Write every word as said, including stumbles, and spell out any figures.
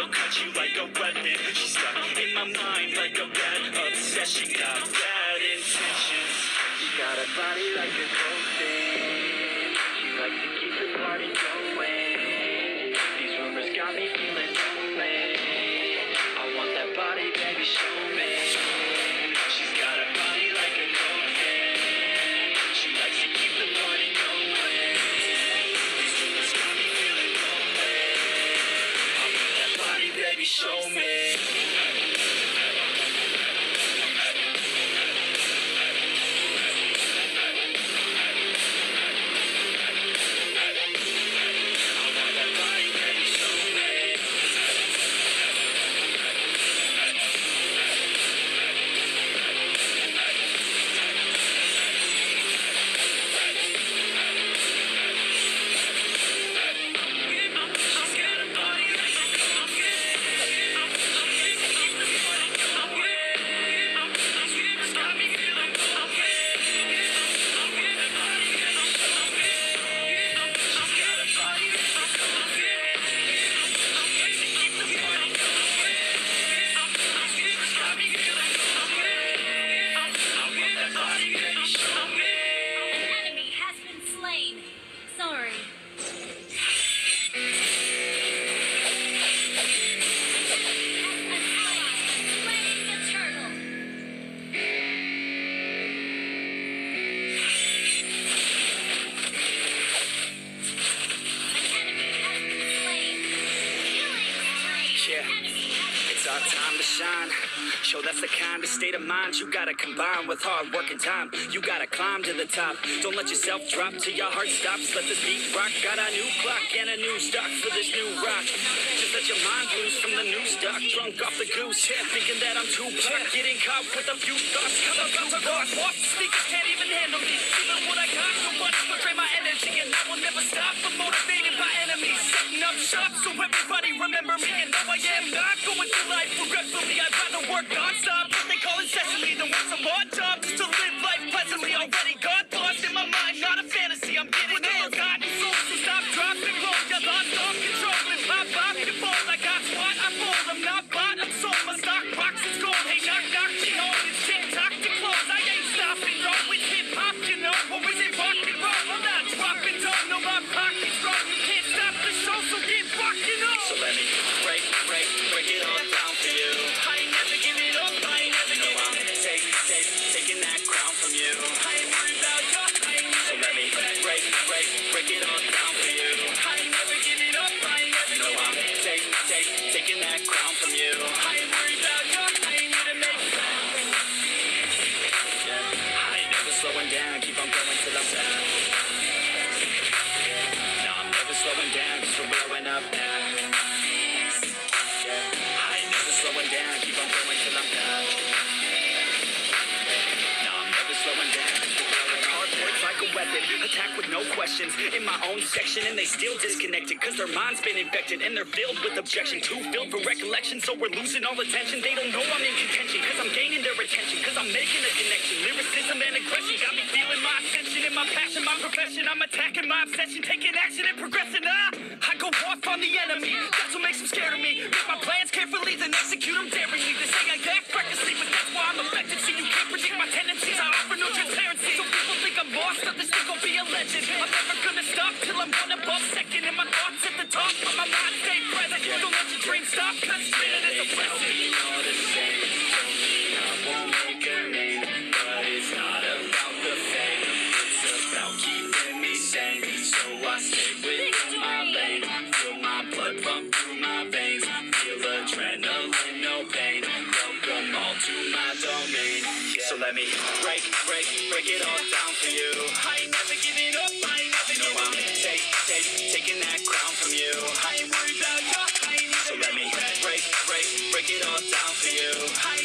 I'll cut you like a weapon. She's stuck in my mind like a bad obsession. Got bad intentions. She got a body like a cocaine. She likes to keep the party going. These rumors got me feeling lonely. I want that body, baby, show me. She's got a body like a cocaine. She likes to keep the party going. These rumors got me feeling lonely. I want that body, baby, show me. Our time to shine. Show that's the kind of state of mind you gotta combine with hard work and time. You gotta climb to the top. Don't let yourself drop till your heart stops. Let this beat rock. Got a new clock and a new stock for this new rock. Just let your mind loose from the new stock. Drunk off the goose, yeah, thinking that I'm too black. Getting caught with a few thoughts. Cause I'm about to rock. Walk speakers can't even handle me. Even what I got, nobody will drain my energy. And I will never stop. I'm motivated by enemies. Setting up shop so everybody remember me. And though I am not going through life regretfully, I'd rather work non-stop. What they call incessantly than work some more job just to live life pleasantly. Already got lost in my mind, not a fantasy. I'm getting ill, gotten soul, so stop, drop, and roll. You lost all control and pop, pop, you fall. I got squat, I fold. I'm not bought, I'm sold. My stock box is gold. Hey, knock, knock, me home. It's TikTok to close. I ain't stopping, no. With hip-hop, you know. Or is it rock and roll? I'm not dropping, don't know my pocket's wrong. You can't stop the show, so get rocking on. So let me break, break, break it all down for you. I ain't never giving up, I ain't never giving up. Take, take, taking that crown from you. I ain't worried about you, I ain't never. So let me break, break, break it all down for you. I ain't never giving up, I ain't never giving up. Take, take, taking that crown from you. I ain't worried about you, I ain't here to make sound. Yeah, I ain't never slowing down, keep on going till I'm down. No, I'm never slowing down, cause we're blowing up now. Slowing down, keep on going till I'm down. No, I'm never slowing down. Hard words like a weapon, attack with no questions. In my own section, and they still disconnected, cause their mind's been infected, and they're filled with objection. Too filled for recollection, so we're losing all attention. They don't know I'm in contention, cause I'm gaining their attention, cause I'm making a connection. Lyricism and aggression got me feeling my ascension. In my passion, my profession, I'm attacking my obsession, taking action and progressing. Ah, I go off on the enemy, that's what makes them scared of me. Make my plans carefully, then execute them daringly. They say I act recklessly, but that's why I'm effective. See, you can't predict my tendencies, I offer no transparency. So people think I'm lost, that this thing gon' be a legend. I'm never gonna stop till I'm one above second. And my thoughts at the top, but my mind stay present. Don't let your dreams stop, cause spinning is a blessing. All the same, tell me I won't make a name, but it's not about the fame. It's about keeping me sane, so I stay within my lane. Feel my blood pump through my veins, feel adrenaline, no pain. Welcome all to my domain. So let me break, break, break it all down for you. I ain't never giving up, I ain't never giving up. No, I'm take, take, taking that crown from you. I ain't worried about you, I ain't even. So let me break, break, break it all down for you. I